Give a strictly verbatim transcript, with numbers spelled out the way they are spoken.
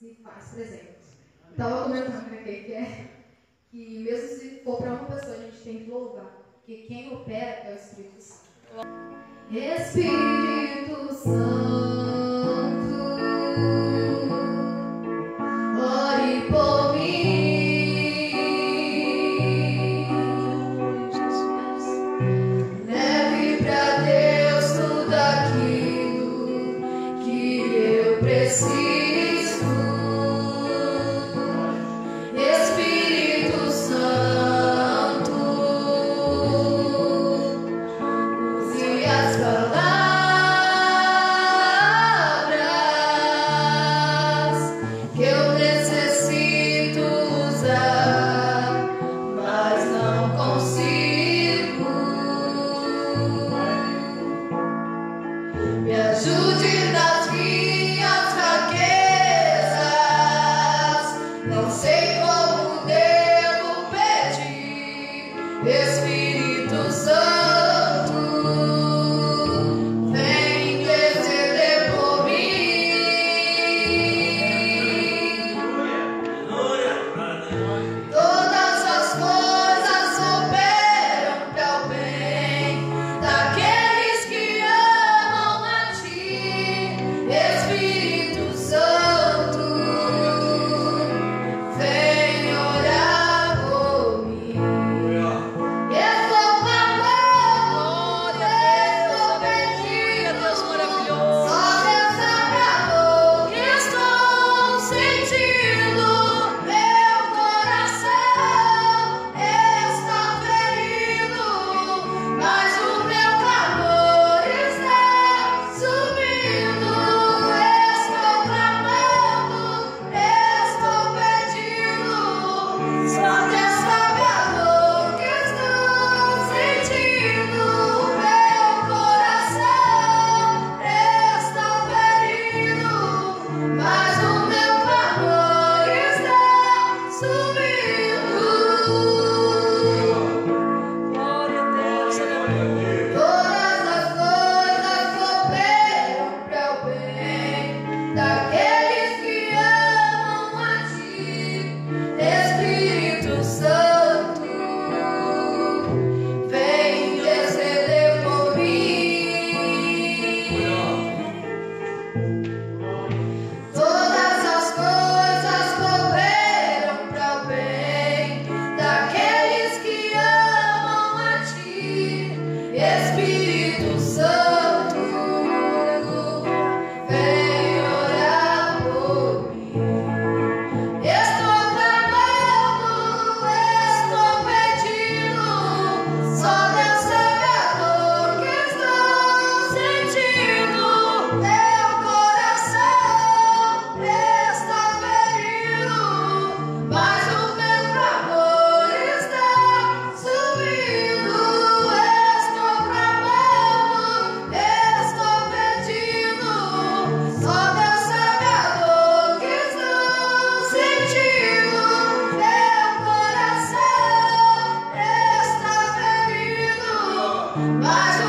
se faz presente. Estava comentando com aqui que é que mesmo se for para uma pessoa, a gente tem que louvar, porque quem opera é o Espírito Santo. Espírito Santo, ore por mim, leve pra Deus tudo aquilo que eu preciso. Espírito Santo, use as palavras que eu necessito usar, mas não consigo. Me ajude nas minhas fraquezas, não sei como devo pedir. Espírito Santo, vem interceder por mim. Todas as coisas cooperam para o bem daqueles que amam a ti. Espírito Santo, vem orar por mim. Estou clamando, estou pedindo, só Deus sabe a dor que estou sentindo. Meu coração está ferido, mas o meu clamor está subindo. Estou clamando, estou pedindo, só Deus sabe a dor que estou sentindo. Meu coração está ferido, mas o meu clamor está subindo. Glória a Deus, aleluia. Todas as coisas cooperam para o bem daqueles que amam a ti. Espírito Santo, vem interceder por mim. Todas as coisas cooperam para o bem daqueles que amam a ti. Espírito Santo, vem orar por mim. Estou clamando, estou pedindo, só Deus sabe a dor que estou sentindo. Meu coração está ferido, mas o meu clamor está subindo. Estou clamando, estou pedindo, só Deus sabe a dor que estou sentindo. Meu coração está ferido, mas